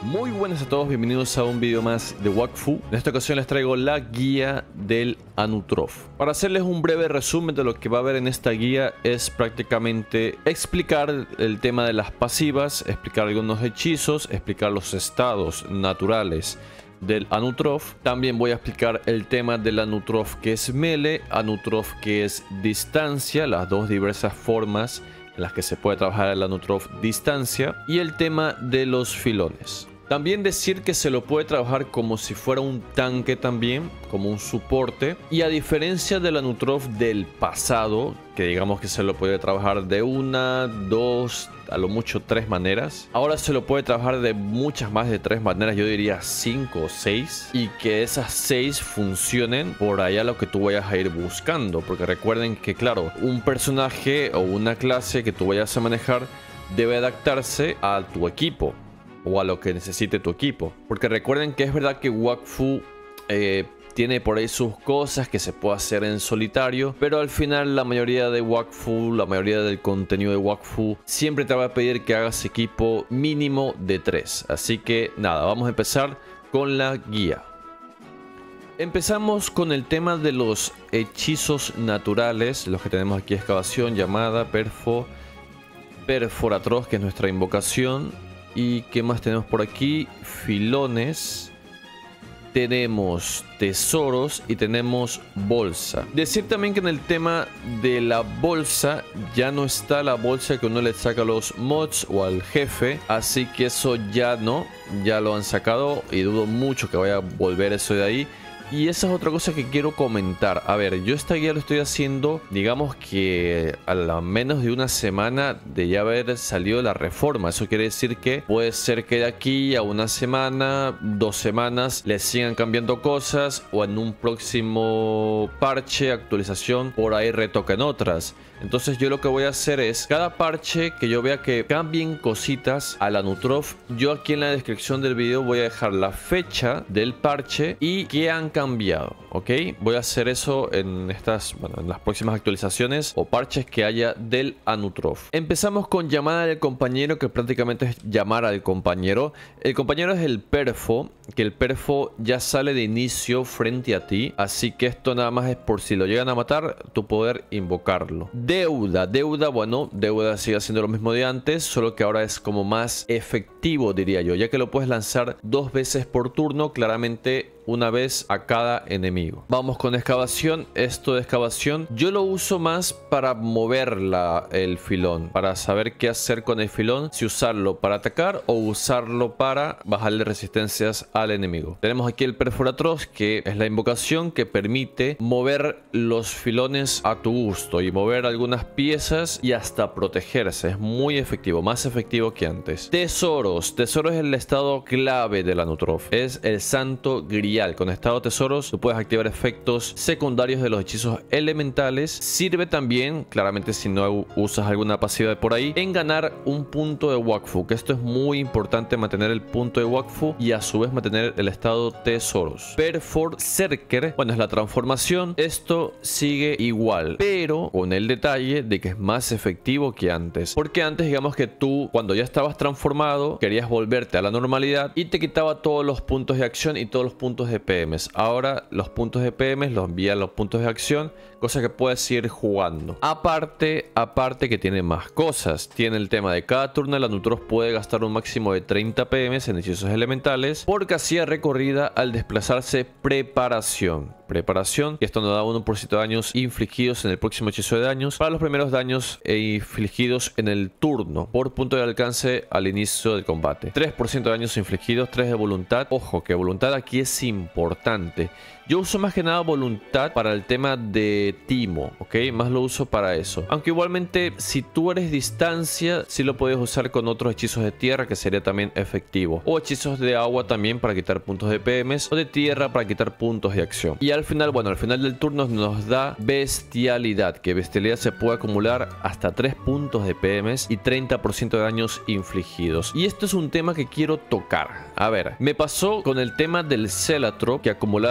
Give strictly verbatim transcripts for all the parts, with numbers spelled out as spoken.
Muy buenas a todos, bienvenidos a un video más de Wakfu. En esta ocasión les traigo la guía del Anutrof. Para hacerles un breve resumen de lo que va a haber en esta guía es prácticamente explicar el tema de las pasivas, explicar algunos hechizos, explicar los estados naturales del Anutrof. También voy a explicar el tema del Anutrof que es melee, Anutrof que es distancia, las dos diversas formas en las que se puede trabajar el Anutrof distancia, y el tema de los filones. También decir que se lo puede trabajar como si fuera un tanque también, como un soporte. Y a diferencia del Anutrof del pasado, que digamos que se lo puede trabajar de una, dos, a lo mucho tres maneras, ahora se lo puede trabajar de muchas más de tres maneras, yo diría cinco o seis. Y que esas seis funcionen por allá lo que tú vayas a ir buscando. Porque recuerden que claro, un personaje o una clase que tú vayas a manejar debe adaptarse a tu equipo o a lo que necesite tu equipo. Porque recuerden que es verdad que Wakfu eh, tiene por ahí sus cosas que se puede hacer en solitario, pero al final la mayoría de Wakfu, la mayoría del contenido de Wakfu siempre te va a pedir que hagas equipo mínimo de tres. Así que nada, vamos a empezar con la guía. Empezamos con el tema de los hechizos naturales, los que tenemos aquí: excavación, llamada, perfo, perforatroz, que es nuestra invocación. ¿Y qué más tenemos por aquí? Filones. Tenemos tesoros y tenemos bolsa. Decir también que en el tema de la bolsa ya no está la bolsa que uno le saca a los mods o al jefe. Así que eso ya no. Ya lo han sacado y dudo mucho que vaya a volver eso de ahí. Y esa es otra cosa que quiero comentar. A ver, yo esta guía lo estoy haciendo, digamos que a la menos de una semana de ya haber salido la reforma. Eso quiere decir que puede ser que de aquí a una semana, dos semanas, le sigan cambiando cosas, o en un próximo parche, actualización, por ahí retoquen otras. Entonces yo lo que voy a hacer es, cada parche que yo vea que cambien cositas al Anutrof, yo aquí en la descripción del video voy a dejar la fecha del parche y qué han cambiado, ¿ok? Voy a hacer eso en estas, bueno, en las próximas actualizaciones o parches que haya del Anutrof. Empezamos con llamada del compañero, que prácticamente es llamar al compañero. El compañero es el perfo, que el perfo ya sale de inicio frente a ti, así que esto nada más es por si lo llegan a matar, tu poder invocarlo. Deuda, deuda, bueno, deuda sigue siendo lo mismo de antes, solo que ahora es como más efectivo, diría yo, ya que lo puedes lanzar dos veces por turno, claramente una vez a cada enemigo. Vamos con excavación. Esto de excavación yo lo uso más para mover la, el filón, para saber qué hacer con el filón, si usarlo para atacar o usarlo para bajarle resistencias al enemigo. Tenemos aquí el perforatroz, que es la invocación que permite mover los filones a tu gusto y mover algunas piezas y hasta protegerse. Es muy efectivo, más efectivo que antes. Tesoros. Tesoros es el estado clave del Anutrof, es el santo grial. Con estado tesoros tú puedes activar efectos secundarios de los hechizos elementales. Sirve también, claramente si no usas alguna pasiva de por ahí, en ganar un punto de Wakfu, que esto es muy importante, mantener el punto de Wakfu y a su vez mantener el estado tesoros. Perforcerker, bueno, es la transformación. Esto sigue igual, pero con el detalle de que es más efectivo que antes, porque antes digamos que tú cuando ya estabas transformado querías volverte a la normalidad y te quitaba todos los puntos de acción y todos los puntos de P Ms. Ahora los puntos de P Ms los envía a los puntos de acción, cosa que puedes ir jugando. Aparte, aparte que tiene más cosas. Tiene el tema de cada turno el Anutrof puede gastar un máximo de treinta P Ms en hechizos elementales por casilla recorrida al desplazarse. Preparación. Preparación, y esto nos da uno por ciento de daños infligidos en el próximo hechizo de daños para los primeros daños infligidos en el turno por punto de alcance al inicio del combate. tres por ciento de daños infligidos, tres de voluntad. Ojo que voluntad aquí es importante. Yo uso más que nada voluntad para el tema de timo, ¿ok? Más lo uso para eso. Aunque igualmente, si tú eres distancia, sí lo puedes usar con otros hechizos de tierra, que sería también efectivo. O hechizos de agua también para quitar puntos de P Ms. O de tierra para quitar puntos de acción. Y al final, bueno, al final del turno nos da bestialidad. Que bestialidad se puede acumular hasta tres puntos de P Ms y treinta por ciento de daños infligidos. Y esto es un tema que quiero tocar. A ver, me pasó con el tema del Celatrop, que acumulaba muchos puntos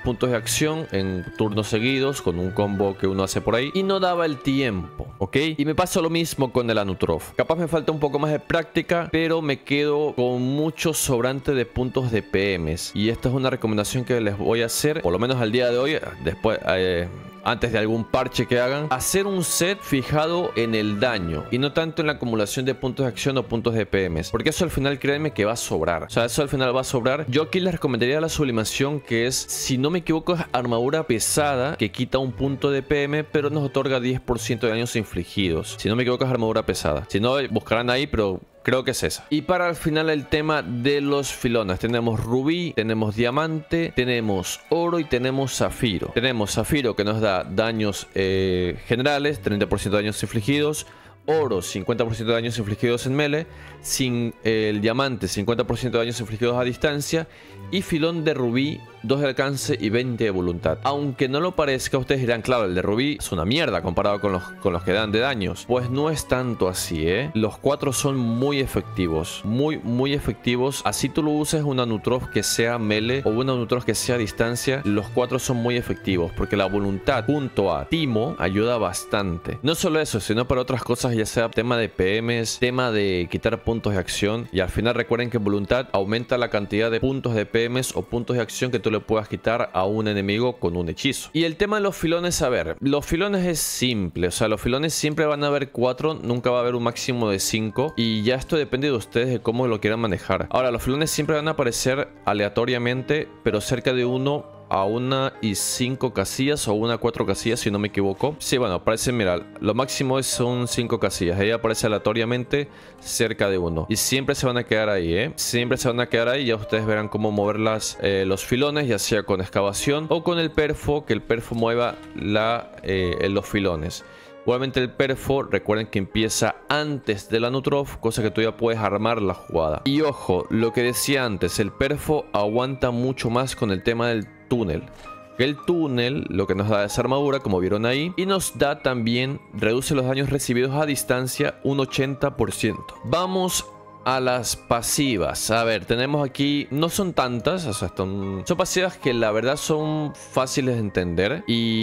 puntos de acción en turnos seguidos con un combo que uno hace por ahí y no daba el tiempo, ¿ok? Y me pasa lo mismo con el Anutrof. Capaz me falta un poco más de práctica, pero me quedo con mucho sobrante de puntos de P Ms. Y esta es una recomendación que les voy a hacer, por lo menos al día de hoy, después... Eh, antes de algún parche que hagan, hacer un set fijado en el daño y no tanto en la acumulación de puntos de acción o puntos de P Ms, porque eso al final créanme que va a sobrar. O sea, eso al final va a sobrar. Yo aquí les recomendaría la sublimación, que es, si no me equivoco, es armadura pesada, que quita un punto de P M pero nos otorga diez por ciento de daños infligidos. Si no me equivoco es armadura pesada. Si no, buscarán ahí, pero... creo que es esa. Y para el final el tema de los filones. Tenemos rubí, tenemos diamante, tenemos oro y tenemos zafiro. Tenemos zafiro que nos da daños eh, generales, treinta por ciento de daños infligidos. Oro, cincuenta por ciento de daños infligidos en melee. Sin eh, el diamante, cincuenta por ciento de daños infligidos a distancia. Y filón de rubí, dos de alcance y veinte de voluntad. Aunque no lo parezca, ustedes dirán, claro, el de rubí es una mierda comparado con los, con los que dan de daños. Pues no es tanto así, ¿eh? Los cuatro son muy efectivos. Muy, muy efectivos. Así tú lo uses una Anutrof que sea melee o una Anutrof que sea a distancia, los cuatro son muy efectivos. Porque la voluntad junto a timo ayuda bastante. No solo eso, sino para otras cosas, ya sea tema de P Ms, tema de quitar puntos de acción. Y al final recuerden que voluntad aumenta la cantidad de puntos de P Ms o puntos de acción que tú le puedas quitar a un enemigo con un hechizo. Y el tema de los filones, a ver, los filones es simple. O sea, los filones siempre van a haber cuatro, nunca va a haber un máximo de cinco. Y ya esto depende de ustedes de cómo lo quieran manejar. Ahora, los filones siempre van a aparecer aleatoriamente, pero cerca de uno a una y cinco casillas o una a cuatro casillas, si no me equivoco. Sí, bueno, aparece, mira, lo máximo son cinco casillas. Ella aparece aleatoriamente cerca de uno. Y siempre se van a quedar ahí, ¿eh? Siempre se van a quedar ahí. Ya ustedes verán cómo moverlas, eh, los filones, ya sea con excavación o con el perfo, que el perfo mueva la, eh, los filones. Igualmente el perfo, recuerden que empieza antes de la Anutrof, cosa que tú ya puedes armar la jugada. Y ojo, lo que decía antes, el perfo aguanta mucho más con el tema del túnel. El túnel lo que nos da es armadura, como vieron ahí, y nos da también, reduce los daños recibidos a distancia un ochenta por ciento. Vamos a las pasivas. A ver, tenemos aquí, no son tantas, o sea, son, son pasivas que la verdad son fáciles de entender.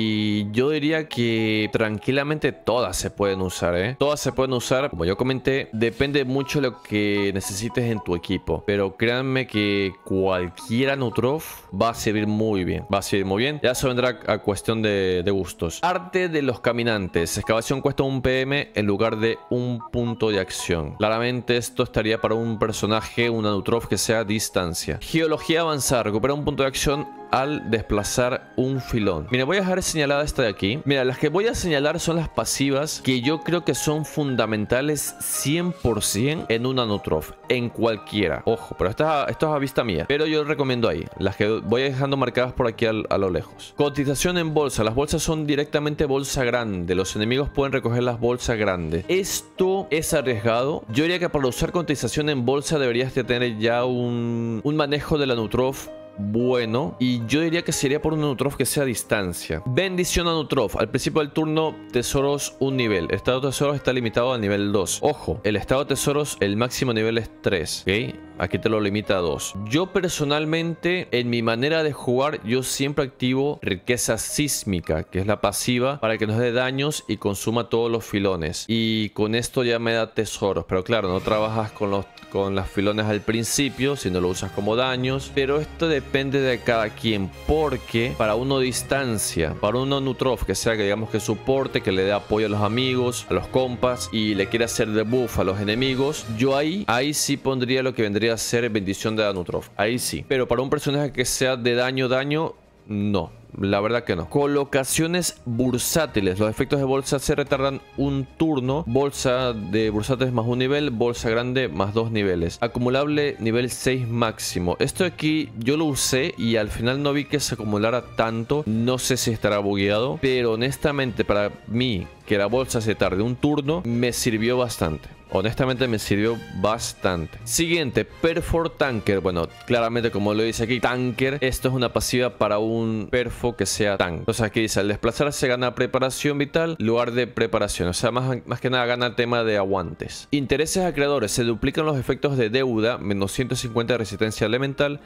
Y yo diría que tranquilamente todas se pueden usar, ¿eh? Todas se pueden usar, como yo comenté, depende mucho de lo que necesites en tu equipo. Pero créanme que cualquier Anutrof va a servir muy bien. Va a servir muy bien. Ya eso vendrá a cuestión de, de gustos. Arte de los caminantes. Excavación cuesta un P M en lugar de un punto de acción. Claramente esto estaría para un personaje, un Anutrof que sea a distancia. Geología avanzada. Recupera un punto de acción al desplazar un filón. Mira, voy a dejar señalada esta de aquí. Mira, las que voy a señalar son las pasivas que yo creo que son fundamentales cien por ciento en un Anutrof, en cualquiera. Ojo, pero esto, esto es a vista mía, pero yo recomiendo ahí, las que voy dejando marcadas por aquí al, a lo lejos. Cotización en bolsa. Las bolsas son directamente bolsa grande. Los enemigos pueden recoger las bolsas grandes. Esto es arriesgado. Yo diría que para usar cotización en bolsa deberías de tener ya un, un manejo del Anutrof bueno, y yo diría que sería por un Anutrof que sea a distancia. Bendición Anutrof. Al principio del turno, tesoros un nivel. El estado de tesoros está limitado al nivel dos. Ojo, el estado de tesoros, el máximo nivel es tres, ¿ok? Aquí te lo limita a dos. Yo personalmente, en mi manera de jugar, yo siempre activo riqueza sísmica, que es la pasiva, para que nos dé daños y consuma todos los filones. Y con esto ya me da tesoros. Pero claro, no trabajas con los con las filones al principio, sino lo usas como daños. Pero esto depende de cada quien, porque para uno distancia, para uno Anutrof que sea, que digamos que soporte, que le dé apoyo a los amigos, a los compas, y le quiere hacer debuff a los enemigos, yo ahí, ahí sí pondría lo que vendría a ser bendición de Anutrof. Ahí sí. Pero para un personaje que sea de daño, daño, no. La verdad que no. Colocaciones bursátiles. Los efectos de bolsa se retardan un turno. Bolsa de bursátiles más un nivel. Bolsa grande más dos niveles. Acumulable nivel seis máximo. Esto de aquí yo lo usé y al final no vi que se acumulara tanto. No sé si estará bugueado, pero honestamente para mí, que la bolsa se tarde un turno, me sirvió bastante. Honestamente me sirvió bastante. Siguiente, Perfor Tanker. Bueno, claramente como lo dice aquí, Tanker. Esto es una pasiva para un perfo que sea tank. Entonces aquí dice, al desplazarse gana preparación vital, lugar de preparación. O sea, más, más que nada gana el tema de aguantes. Intereses a creadores. Se duplican los efectos de deuda, menos ciento cincuenta de resistencia elemental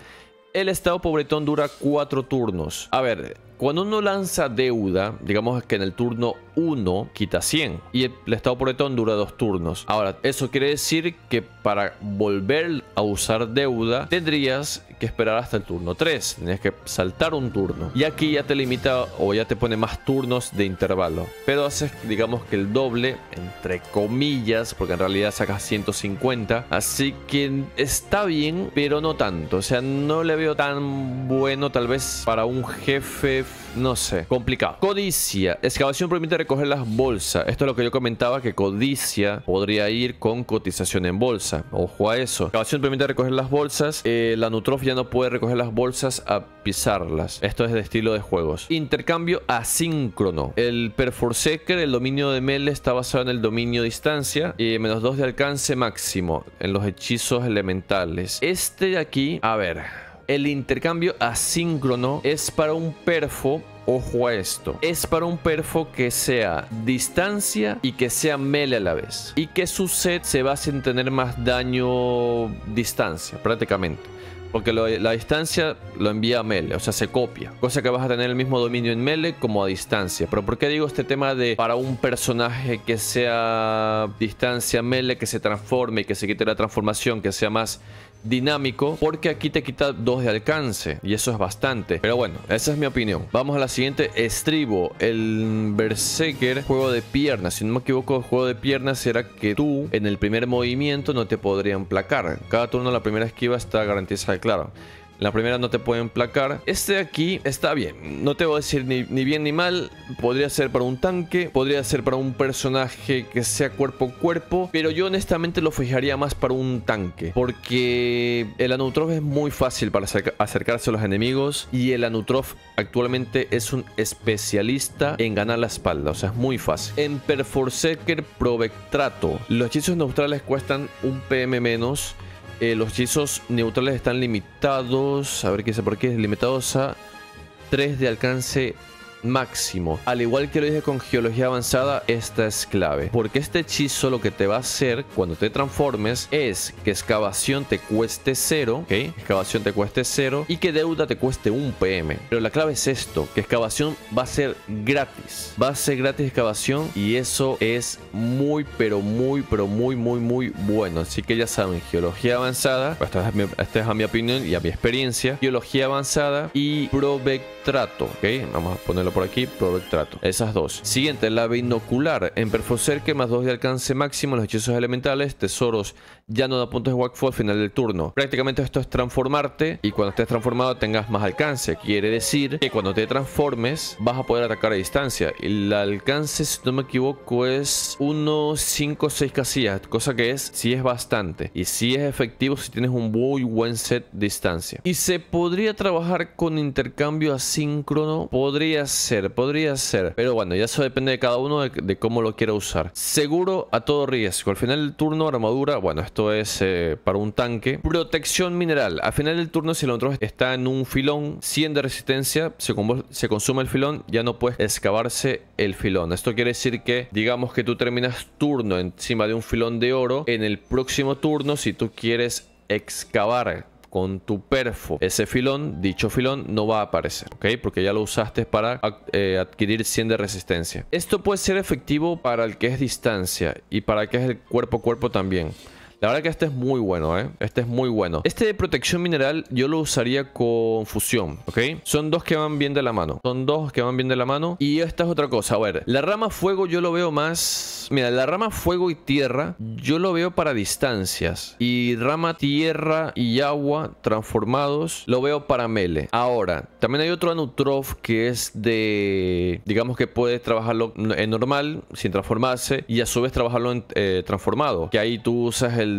El estado pobretón dura cuatro turnos. A ver, cuando uno lanza deuda, digamos que en el turno uno quita cien y el, el estado pobretón dura dos turnos. Ahora, eso quiere decir que para volver a usar deuda tendrías que esperar hasta el turno tres. Tendrías que saltar un turno. Y aquí ya te limita o ya te pone más turnos de intervalo. Pero haces, digamos que el doble, entre comillas, porque en realidad sacas ciento cincuenta. Así que está bien, pero no tanto. O sea, no le veo tan bueno tal vez para un jefe, no sé, complicado. Codicia. Excavación permite recoger las bolsas. Esto es lo que yo comentaba, que codicia podría ir con cotización en bolsa. Ojo a eso. Excavación permite recoger las bolsas. Eh, la Nutrof ya no puede recoger las bolsas a pisarlas. Esto es de estilo de juegos. Intercambio asíncrono. El Perforseeker, el dominio de melee, está basado en el dominio distancia y menos dos de alcance máximo en los hechizos elementales. Este de aquí, a ver, el intercambio asíncrono es para un perfo. Ojo a esto, es para un perfo que sea distancia y que sea melee a la vez, y que su set se base en tener más daño distancia prácticamente, porque lo, la distancia lo envía a melee, o sea, se copia. Cosa que vas a tener el mismo dominio en melee como a distancia. Pero ¿por qué digo este tema de para un personaje que sea distancia melee, que se transforme y que se quite la transformación, que sea más dinámico? Porque aquí te quita dos de alcance y eso es bastante. Pero bueno, esa es mi opinión. Vamos a la siguiente. Estribo. El Berserker, juego de piernas. Si no me equivoco, el juego de piernas era que tú en el primer movimiento no te podrían placar. Cada turno la primera esquiva está garantizada, claro. La primera no te pueden placar. Este de aquí está bien. No te voy a decir ni, ni bien ni mal. Podría ser para un tanque. Podría ser para un personaje que sea cuerpo a cuerpo. Pero yo honestamente lo fijaría más para un tanque. Porque el Anutrof es muy fácil para acerca, acercarse a los enemigos. Y el Anutrof actualmente es un especialista en ganar la espalda. O sea, es muy fácil. En Perforseeker Provectrato. Los hechizos neutrales cuestan un P M menos. Eh, los hechizos neutrales están limitados, a ver qué sé por qué, limitados a tres de alcance máximo. Al igual que lo dije con geología avanzada, esta es clave, porque este hechizo lo que te va a hacer cuando te transformes es que excavación te cueste cero, ¿ok? Excavación te cueste cero y que deuda te cueste un P M. Pero la clave es esto, que excavación va a ser gratis. Va a ser gratis excavación y eso es muy, pero muy, pero muy, muy, muy bueno. Así que ya saben, geología avanzada, esta es, mi, esta es a mi opinión y a mi experiencia, geología avanzada y Provectrato, ¿ok? Vamos a ponerlo por aquí, Provectrato. Esas dos. Siguiente, la binocular. En Perforseeker, más dos de alcance máximo, los hechizos elementales, tesoros, ya no da puntos de Wakfu al final del turno. Prácticamente esto es transformarte y cuando estés transformado tengas más alcance. Quiere decir que cuando te transformes vas a poder atacar a distancia. Y el alcance, si no me equivoco, es uno, cinco, seis casillas, cosa que es, sí es bastante. Y sí es efectivo si tienes un muy buen set de distancia. Y se podría trabajar con intercambio asíncrono. Podría ser ser, podría ser, pero bueno, ya eso depende de cada uno de, de cómo lo quiera usar. Seguro a todo riesgo. Al final del turno, armadura, bueno, esto es eh, para un tanque. Protección mineral. Al final del turno, si el otro está en un filón cien de resistencia, se, se consume el filón, ya no puedes excavarse el filón. Esto quiere decir que, digamos que tú terminas turno encima de un filón de oro, en el próximo turno, si tú quieres excavar con tu perfo ese filón, dicho filón no va a aparecer, ¿ok? Porque ya lo usaste para eh, adquirir cien de resistencia. Esto puede ser efectivo para el que es distancia y para el que es el cuerpo a cuerpo también. La verdad que este es muy bueno, ¿eh? Este es muy bueno. Este de protección mineral yo lo usaría con fusión, ¿ok? Son dos que van bien de la mano. Son dos que van bien de la mano. Y esta es otra cosa. A ver, la rama fuego yo lo veo más... Mira, la rama fuego y tierra yo lo veo para distancias. Y rama tierra y agua transformados lo veo para melee. Ahora, también hay otro Anutrof que es de... Digamos que puedes trabajarlo en normal, sin transformarse. Y a su vez trabajarlo en eh, transformado. Que ahí tú usas el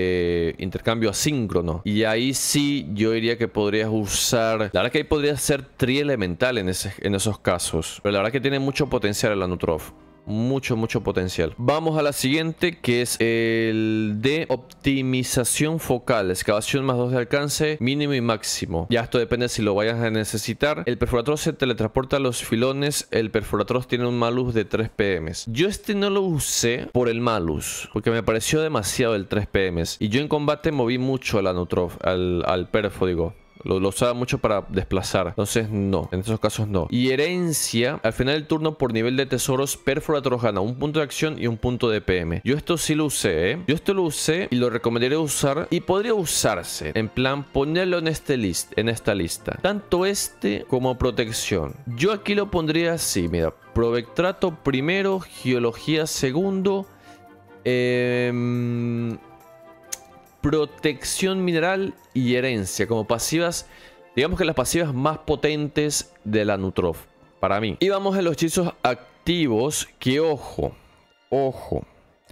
de intercambio asíncrono y ahí sí yo diría que podrías usar, la verdad que ahí podría ser trielemental en, ese, en esos casos, pero la verdad que tiene mucho potencial el Anutrof. Mucho, mucho potencial. Vamos a la siguiente, que es el de optimización focal. Excavación más dos de alcance, mínimo y máximo. Ya esto depende si lo vayas a necesitar. El perforatros se teletransporta a los filones. El perforatros tiene un malus de tres P M. Yo este no lo usé por el malus, porque me pareció demasiado el tres P M. Y yo en combate moví mucho al Anutrof, al, al perfo, digo. Lo, lo usaba mucho para desplazar. Entonces no, en esos casos no. Y herencia, al final del turno por nivel de tesoros, Perforatroz gana un punto de acción y un punto de P M. Yo esto sí lo usé, ¿eh? Yo esto lo usé y lo recomendaría usar. Y podría usarse, en plan, ponerlo en, este list, en esta lista. Tanto este como protección. Yo aquí lo pondría así, mira. Provectrato primero, geología segundo. Eh, protección mineral y herencia como pasivas. Digamos que las pasivas más potentes de la Anutrof, para mí. Y vamos a los hechizos activos, que ojo, ojo.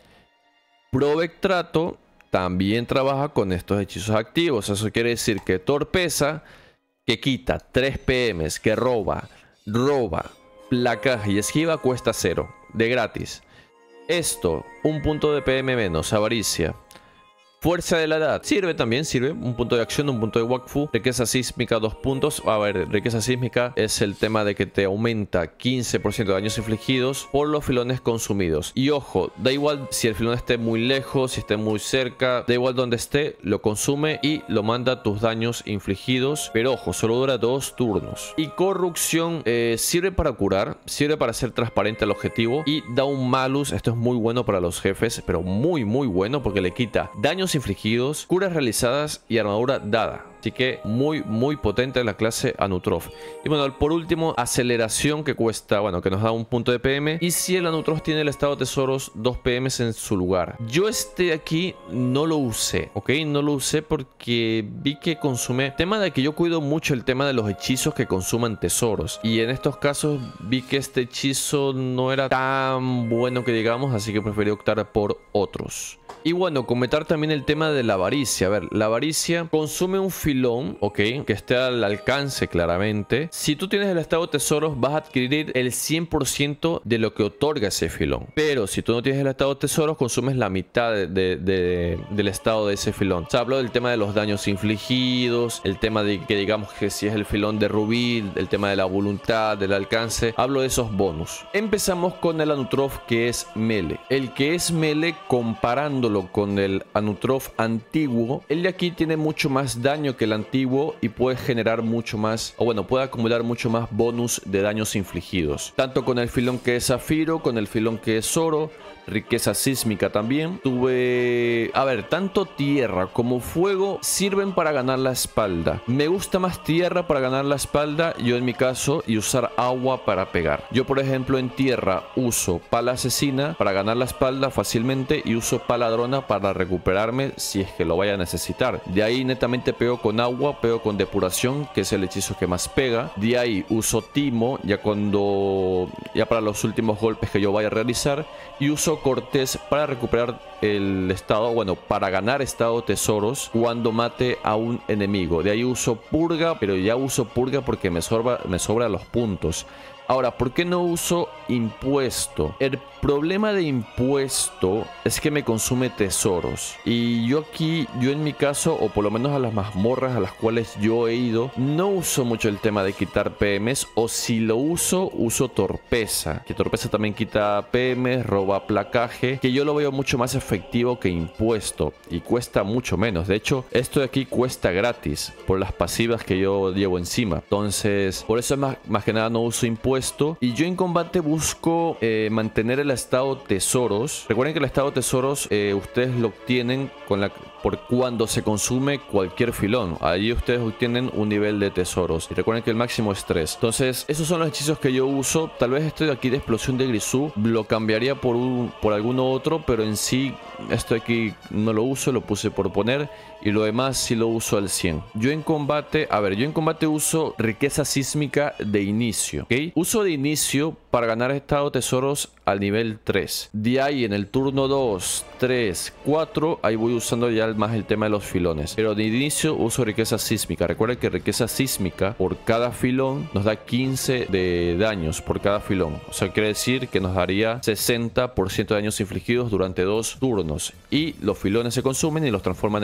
Provectrato también trabaja con estos hechizos activos. Eso quiere decir que Torpeza, que quita tres P Ms, que roba, roba, placaje y esquiva, cuesta cero, de gratis. Esto, un punto de P M menos, avaricia. Fuerza de la edad, sirve también, sirve. Un punto de acción, un punto de Wakfu. Riqueza sísmica, dos puntos. A ver, riqueza sísmica es el tema de que te aumenta quince por ciento de daños infligidos por los filones consumidos. Y ojo, da igual si el filón esté muy lejos, si esté muy cerca, da igual donde esté, lo consume y lo manda a tus daños infligidos. Pero ojo, solo dura dos turnos. Y corrupción eh, sirve para curar, sirve para hacer transparente el objetivo. Y da un malus, esto es muy bueno para los jefes, pero muy muy bueno porque le quita daños infligidos, curas realizadas y armadura dada. Así que muy muy potente la clase Anutrof. Y bueno, por último, aceleración, que cuesta, bueno, que nos da un punto de P M. Y si el Anutrof tiene el estado de tesoros, dos P Ms en su lugar. Yo este aquí no lo usé, ¿ok? No lo usé porque vi que consume... Tema de que yo cuido mucho el tema de los hechizos que consuman tesoros. Y en estos casos vi que este hechizo no era tan bueno que digamos, así que preferí optar por otros. Y bueno, comentar también el tema de la avaricia. A ver, la avaricia consume un filón, ok, que esté al alcance claramente. Si tú tienes el estado de tesoros, vas a adquirir el cien por ciento de lo que otorga ese filón. Pero si tú no tienes el estado de tesoros, consumes la mitad de, de, de, del estado de ese filón. O sea, hablo del tema de los daños infligidos, el tema de que digamos que si es el filón de rubí, el tema de la voluntad, del alcance. Hablo de esos bonus. Empezamos con el Anutrof, que es melee. El que es melee, comparando con el Anutrof antiguo, el de aquí tiene mucho más daño que el antiguo y puede generar mucho más, o bueno, puede acumular mucho más bonus de daños infligidos. Tanto con el filón que es Zafiro, con el filón que es Oro, riqueza sísmica también. Tuve... A ver, tanto tierra como fuego sirven para ganar la espalda. Me gusta más tierra para ganar la espalda, yo en mi caso, y usar agua para pegar. Yo, por ejemplo, en tierra uso pala asesina para ganar la espalda fácilmente y uso pala drona para recuperarme si es que lo vaya a necesitar. De ahí netamente pego con agua, pego con depuración, que es el hechizo que más pega. De ahí uso timo, ya cuando... ya para los últimos golpes que yo vaya a realizar. Y uso cortés para recuperar el estado, bueno, para ganar estado tesoros cuando mate a un enemigo. De ahí uso purga, pero ya uso purga porque me sobra, me sobra los puntos. Ahora, ¿por qué no uso impuesto? El problema de impuesto es que me consume tesoros. Y yo aquí, yo en mi caso, o por lo menos a las mazmorras a las cuales yo he ido, no uso mucho el tema de quitar P Ms. O si lo uso, uso torpeza. Que torpeza también quita P Ms, roba placaje. Que yo lo veo mucho más efectivo que impuesto. Y cuesta mucho menos. De hecho, esto de aquí cuesta gratis por las pasivas que yo llevo encima. Entonces, por eso más, más que nada no uso impuesto. Y yo en combate busco eh, mantener el estado tesoros. Recuerden que el estado tesoros eh, ustedes lo obtienen con la, por cuando se consume cualquier filón. Ahí ustedes obtienen un nivel de tesoros. Y recuerden que el máximo es tres. Entonces esos son los hechizos que yo uso. Tal vez este de aquí de explosión de Grisú lo cambiaría por, un, por alguno otro. Pero en sí esto de aquí no lo uso. Lo puse por poner. Y lo demás sí lo uso al cien. Yo en combate, a ver, yo en combate uso riqueza sísmica de inicio, ¿ok? Uso de inicio para ganar estado tesoros al nivel tres. De ahí en el turno dos, tres, cuatro, ahí voy usando ya más el tema de los filones. Pero de inicio uso riqueza sísmica. Recuerden que riqueza sísmica por cada filón nos da quince de daños por cada filón. O sea, quiere decir que nos daría sesenta por ciento de daños infligidos durante dos turnos. Y los filones se consumen y los transforman en bolsa.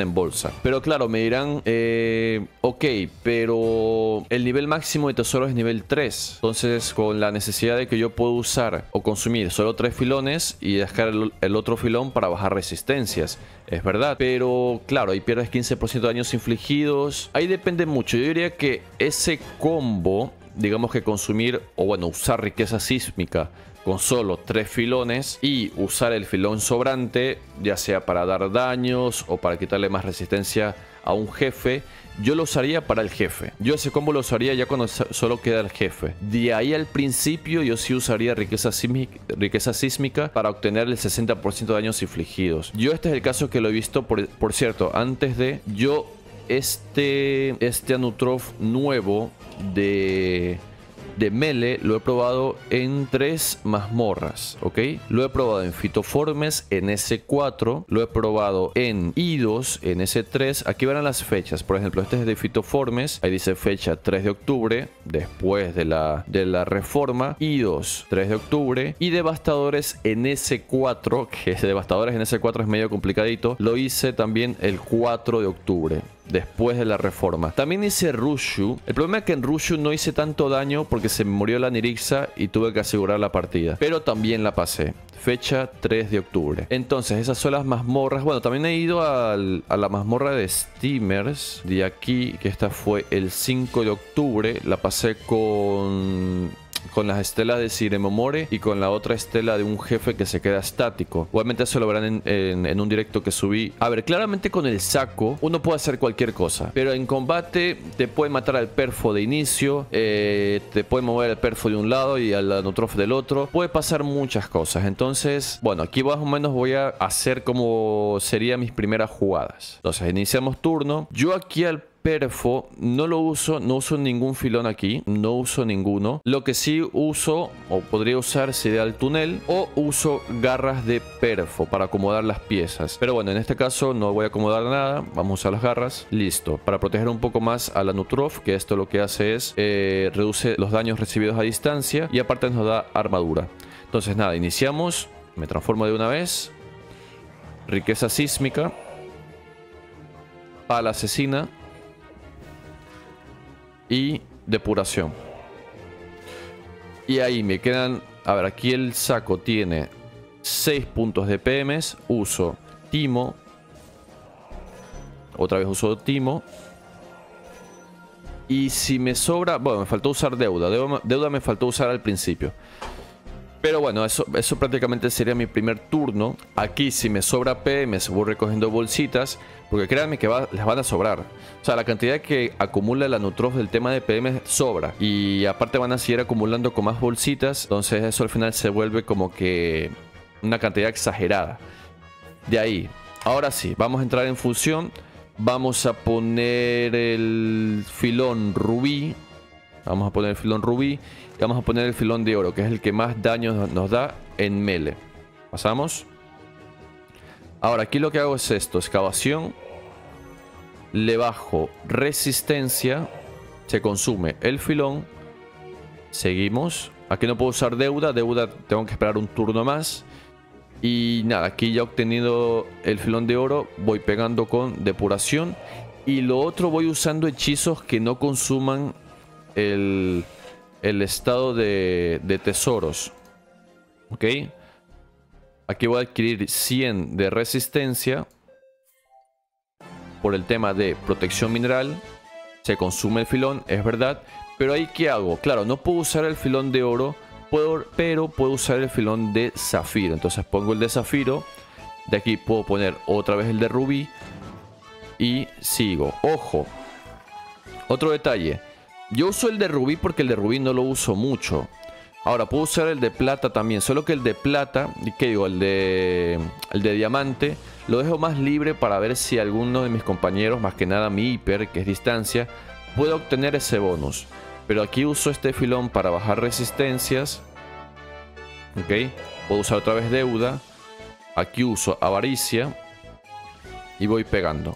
cosa. Pero claro, me dirán, eh, ok, pero el nivel máximo de tesoro es nivel tres. Entonces, con la necesidad de que yo puedo usar o consumir solo tres filones y dejar el, el otro filón para bajar resistencias. Es verdad, pero claro, ahí pierdes quince por ciento de daños infligidos. Ahí depende mucho. Yo diría que ese combo, digamos que consumir, o bueno, usar riqueza sísmica con solo tres filones y usar el filón sobrante, ya sea para dar daños o para quitarle más resistencia a un jefe, yo lo usaría para el jefe. Yo ese combo lo usaría ya cuando solo queda el jefe. De ahí al principio yo sí usaría riqueza sísmica, riqueza sísmica para obtener el sesenta por ciento de daños infligidos. Yo este es el caso que lo he visto, por, por cierto, antes de... Yo este, este Anutrof nuevo de... de Melee lo he probado en tres mazmorras, ¿ok? Lo he probado en Fitoformes en ese cuatro, lo he probado en Idos en ese tres. Aquí verán las fechas, por ejemplo, este es de Fitoformes, ahí dice fecha tres de octubre, después de la, de la reforma. Idos tres de octubre y Devastadores en ese cuatro, que es Devastadores en ese cuatro es medio complicadito, lo hice también el cuatro de octubre. Después de la reforma. También hice Rushu. El problema es que en Rushu no hice tanto daño porque se me murió la Nirixa y tuve que asegurar la partida. Pero también la pasé. Fecha tres de octubre. Entonces, esas son las mazmorras. Bueno, también he ido al, a la mazmorra de Steamers. De aquí, que esta fue el cinco de octubre. La pasé con... con las estelas de Siremomore y con la otra estela de un jefe que se queda estático. Igualmente eso lo verán en, en, en un directo que subí. A ver, claramente con el saco uno puede hacer cualquier cosa, pero en combate te puede matar al perfo de inicio, eh, te puede mover el perfo de un lado y al Anutrof del otro. Puede pasar muchas cosas. Entonces, bueno, aquí más o menos voy a hacer como serían mis primeras jugadas. Entonces, iniciamos turno. Yo aquí al perfo no lo uso, no uso ningún filón aquí, no uso ninguno. Lo que sí uso o podría usar sería el túnel o uso garras de perfo para acomodar las piezas. Pero bueno, en este caso no voy a acomodar nada, vamos a usar las garras, listo. Para proteger un poco más a la Anutrof, que esto lo que hace es eh, reduce los daños recibidos a distancia y aparte nos da armadura. Entonces nada, iniciamos, me transformo de una vez, riqueza sísmica, pala asesina y depuración. Y ahí me quedan... A ver, aquí el saco tiene seis puntos de P Ms. Uso Timo. Otra vez uso Timo. Y si me sobra... Bueno, me faltó usar deuda. Deuda, deuda me faltó usar al principio. Pero bueno, eso, eso prácticamente sería mi primer turno. Aquí si me sobra P M, se voy recogiendo bolsitas. Porque créanme que va, les van a sobrar. O sea, la cantidad que acumula la Anutrof del tema de P M sobra. Y aparte van a seguir acumulando con más bolsitas. Entonces eso al final se vuelve como que una cantidad exagerada. De ahí, ahora sí, vamos a entrar en fusión. Vamos a poner el filón rubí. Vamos a poner el filón rubí. Y vamos a poner el filón de oro, que es el que más daño nos da en Melee. Pasamos. Ahora, aquí lo que hago es esto. Excavación. Le bajo resistencia. Se consume el filón. Seguimos. Aquí no puedo usar deuda. Deuda tengo que esperar un turno más. Y nada, aquí ya he obtenido el filón de oro. Voy pegando con depuración. Y lo otro voy usando hechizos que no consuman el... el estado de, de tesoros. Ok. Aquí voy a adquirir cien de resistencia. Por el tema de protección mineral. Se consume el filón, es verdad. Pero ahí ¿qué hago? Claro, no puedo usar el filón de oro. Puedo, pero puedo usar el filón de zafiro. Entonces pongo el de zafiro. De aquí puedo poner otra vez el de rubí. Y sigo. Ojo. Otro detalle. Yo uso el de rubí porque el de rubí no lo uso mucho. Ahora puedo usar el de plata también. Solo que el de plata, ¿qué digo? El de, el de diamante lo dejo más libre para ver si alguno de mis compañeros, más que nada mi hiper, que es distancia, puede obtener ese bonus. Pero aquí uso este filón para bajar resistencias. Ok. Puedo usar otra vez deuda. Aquí uso avaricia. Y voy pegando.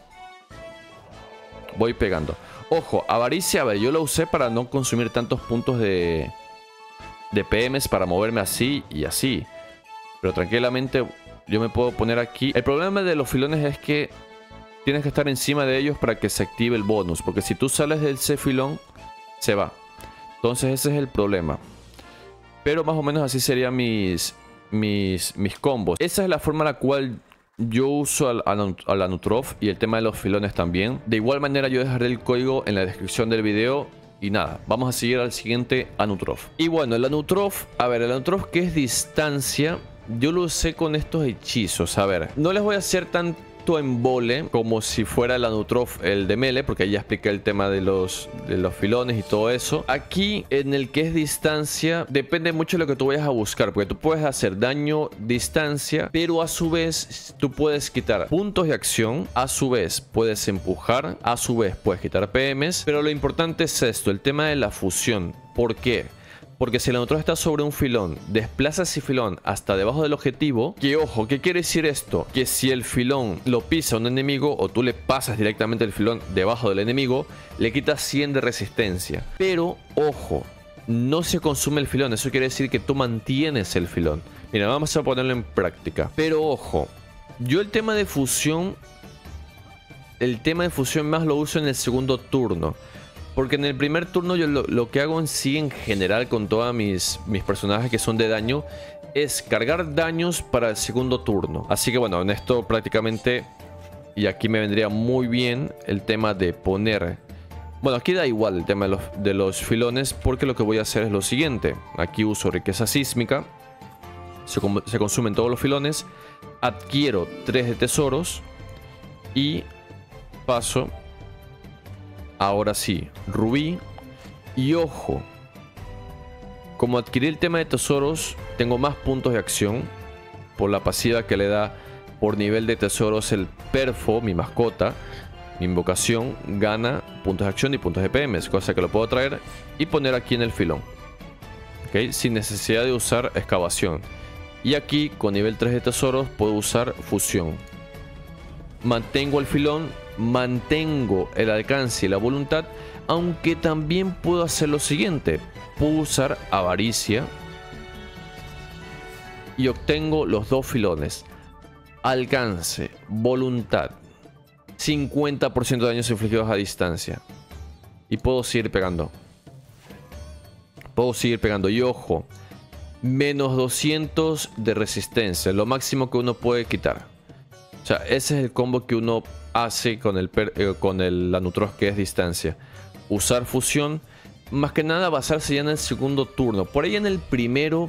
Voy pegando. Ojo, avaricia, a ver, yo lo usé para no consumir tantos puntos de, de P Ms para moverme así y así. Pero tranquilamente yo me puedo poner aquí. El problema de los filones es que tienes que estar encima de ellos para que se active el bonus. Porque si tú sales del ese filón, se va. Entonces ese es el problema. Pero más o menos así serían mis, mis, mis combos. Esa es la forma en la cual yo uso a, a, a la Nutrof y el tema de los filones también. De igual manera yo dejaré el código en la descripción del video. Y nada, vamos a seguir al siguiente Anutrof. Y bueno, el Anutrof, a ver, el Anutrof que es distancia, yo lo usé con estos hechizos. A ver, no les voy a hacer tanto embole como si fuera el Anutrof, el de Melee, porque ahí ya expliqué el tema de los, de los filones y todo eso. Aquí, en el que es distancia, depende mucho de lo que tú vayas a buscar, porque tú puedes hacer daño distancia, pero a su vez tú puedes quitar puntos de acción, a su vez puedes empujar, a su vez puedes quitar P Ms, pero lo importante es esto, el tema de la fusión. ¿Por qué? Porque si el Anutrof está sobre un filón, desplaza ese filón hasta debajo del objetivo. Que ojo, ¿qué quiere decir esto? Que si el filón lo pisa un enemigo o tú le pasas directamente el filón debajo del enemigo, le quitas cien de resistencia. Pero ojo, no se consume el filón, eso quiere decir que tú mantienes el filón. Mira, vamos a ponerlo en práctica. Pero ojo, yo el tema de fusión, el tema de fusión más lo uso en el segundo turno. Porque en el primer turno yo lo, lo que hago en sí en general con todos mis, mis personajes que son de daño es cargar daños para el segundo turno. Así que bueno, en esto prácticamente, y aquí me vendría muy bien el tema de poner... Bueno, aquí da igual el tema de los, de los filones, porque lo que voy a hacer es lo siguiente. Aquí uso riqueza sísmica, se, se consumen todos los filones, adquiero tres de tesoros y paso... Ahora sí, rubí. Y ojo, como adquirí el tema de tesoros, tengo más puntos de acción por la pasiva que le da por nivel de tesoros el perfo, mi mascota. Mi invocación gana puntos de acción y puntos de P Ms, cosa que lo puedo traer y poner aquí en el filón, ¿okay? Sin necesidad de usar excavación. Y aquí con nivel tres de tesoros puedo usar fusión. Mantengo el filón, mantengo el alcance y la voluntad, aunque también puedo hacer lo siguiente. Puedo usar avaricia y obtengo los dos filones. Alcance, voluntad, cincuenta por ciento de daños infligidos a distancia. Y puedo seguir pegando. Puedo seguir pegando. Y ojo, menos doscientos de resistencia, lo máximo que uno puede quitar. O sea, ese es el combo que uno hace con el, per, eh, con el Anutrof, que es distancia. Usar fusión, más que nada basarse ya en el segundo turno. Por ahí en el primero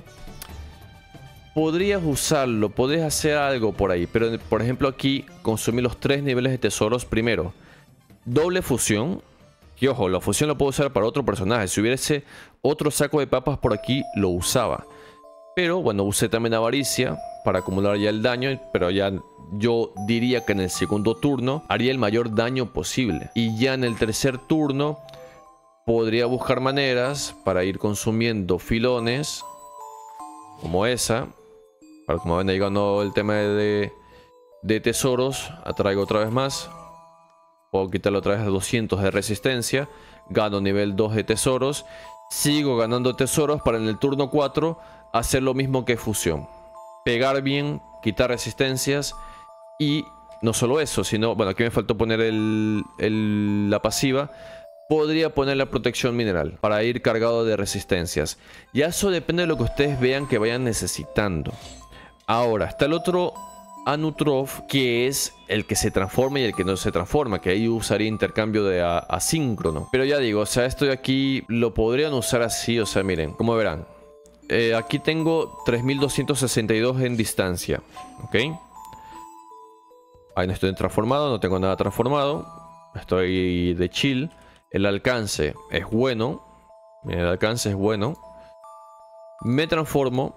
podrías usarlo, podrías hacer algo por ahí. Pero por ejemplo aquí consumí los tres niveles de tesoros primero. Doble fusión. Y ojo, la fusión lo puedo usar para otro personaje. Si hubiese otro saco de papas por aquí, lo usaba. Pero bueno, usé también avaricia para acumular ya el daño, pero ya yo diría que en el segundo turno haría el mayor daño posible. Y ya en el tercer turno podría buscar maneras para ir consumiendo filones como esa. Para como ven ahí ganó el tema de, de tesoros, atraigo otra vez más. Puedo quitarle otra vez a doscientos de resistencia. Gano nivel dos de tesoros. Sigo ganando tesoros para en el turno cuatro hacer lo mismo que fusión. Pegar bien, quitar resistencias. Y no solo eso, sino... Bueno, aquí me faltó poner el, el, la pasiva. Podría poner la protección mineral para ir cargado de resistencias. Ya eso depende de lo que ustedes vean que vayan necesitando. Ahora, está el otro Anutrof, que es el que se transforma y el que no se transforma, que ahí usaría intercambio de asíncrono. Pero ya digo, o sea, esto de aquí lo podrían usar así, o sea, miren, como verán. Eh, aquí tengo tres mil doscientos sesenta y dos en distancia, ¿ok? Ahí no estoy transformado, no tengo nada transformado. Estoy de chill. El alcance es bueno. Miren, el alcance es bueno. Me transformo.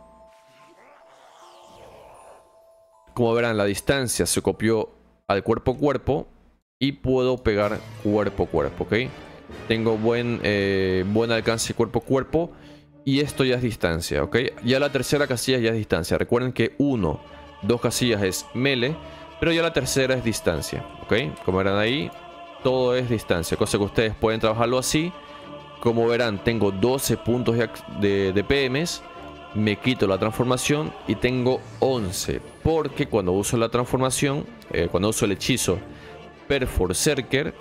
Como verán, la distancia se copió al cuerpo a cuerpo. Y puedo pegar cuerpo a cuerpo, ¿ok? Tengo buen, eh, buen alcance cuerpo a cuerpo. Y esto ya es distancia, ¿ok? Ya la tercera casilla ya es distancia. Recuerden que uno, dos casillas es melee. Pero ya la tercera es distancia, ¿ok? Como verán ahí, todo es distancia. Cosa que ustedes pueden trabajarlo así. Como verán, tengo doce puntos de, de, de P Ms. Me quito la transformación y tengo once. Porque cuando uso la transformación, eh, cuando uso el hechizo Perforcerker,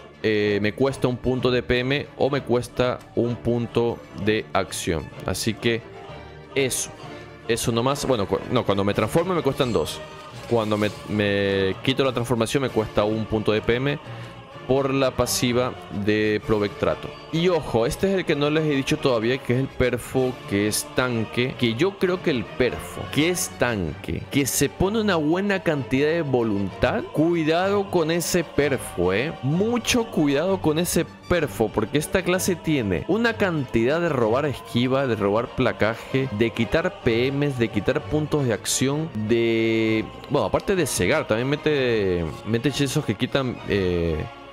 eh, me cuesta un punto de P M o me cuesta un punto de acción. Así que eso, eso nomás. Bueno, cu no, cuando me transforme me cuestan dos. Cuando me, me quito la transformación me cuesta un punto de P M por la pasiva de Provectrato. Y ojo, este es el que no les he dicho todavía, que es el perfo que es tanque. Que yo creo que el perfo que es tanque, que se pone una buena cantidad de voluntad, cuidado con ese perfo, eh. Mucho cuidado con ese perfo, porque esta clase tiene una cantidad de robar esquiva, de robar placaje, de quitar P Ms, de quitar puntos de acción, de... Bueno, aparte de cegar, también mete, mete hechizos que quitan... Eh,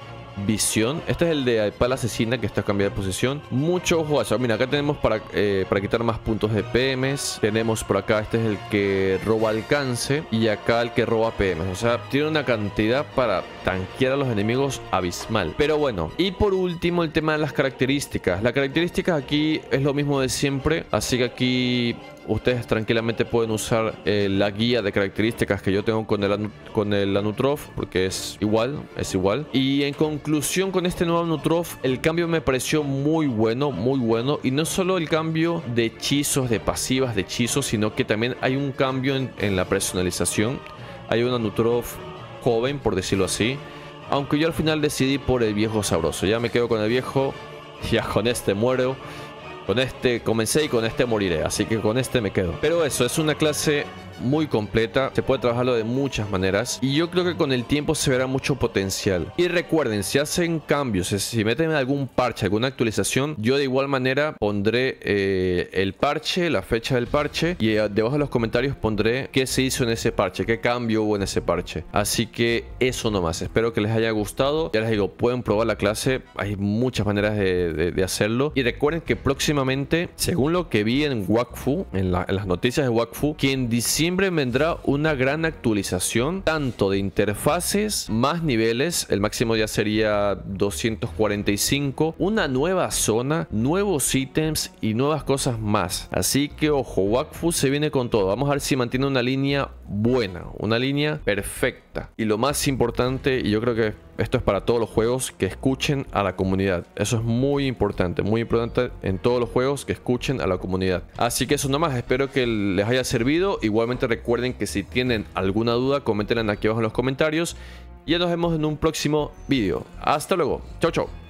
visión. Este es el de pala asesina, que está cambiada de posición. Mucho ojo a eso. Mira, acá tenemos para, eh, para quitar más puntos de P Ms. Tenemos por acá, este es el que roba alcance. Y acá el que roba P Ms. O sea, tiene una cantidad para tanquear a los enemigos abismal. Pero bueno, y por último el tema de las características. Las características aquí es lo mismo de siempre. Así que aquí... ustedes tranquilamente pueden usar eh, la guía de características que yo tengo con el, con el Anutrof, porque es igual, es igual. Y en conclusión, con este nuevo Anutrof, el cambio me pareció muy bueno, muy bueno. Y no solo el cambio de hechizos, de pasivas de hechizos, sino que también hay un cambio en, en la personalización. Hay un Anutrof joven, por decirlo así. Aunque yo al final decidí por el viejo sabroso. Ya me quedo con el viejo, ya con este muero. Con este comencé y con este moriré, así que con este me quedo. Pero eso, es una clase muy completa, se puede trabajarlo de muchas maneras y yo creo que con el tiempo se verá mucho potencial. Y recuerden, si hacen cambios, si meten algún parche, alguna actualización, yo de igual manera pondré eh, el parche, la fecha del parche, y eh, debajo de los comentarios pondré qué se hizo en ese parche, qué cambio hubo en ese parche. Así que eso nomás, espero que les haya gustado. Ya les digo, pueden probar la clase, hay muchas maneras de, de, de hacerlo. Y recuerden que próximamente, según lo que vi en Wakfu, en, la, en las noticias de Wakfu, que en diciembre vendrá una gran actualización, tanto de interfaces, más niveles, el máximo ya sería doscientos cuarenta y cinco, una nueva zona, nuevos ítems y nuevas cosas más. Así que ojo, Wakfu se viene con todo. Vamos a ver si mantiene una línea buena, una línea perfecta. Y lo más importante, y yo creo que esto es para todos los juegos, que escuchen a la comunidad. Eso es muy importante, muy importante en todos los juegos, que escuchen a la comunidad. Así que eso nomás, espero que les haya servido. Igualmente recuerden que si tienen alguna duda, coméntenla aquí abajo en los comentarios. Y ya nos vemos en un próximo vídeo. Hasta luego. Chau, chau.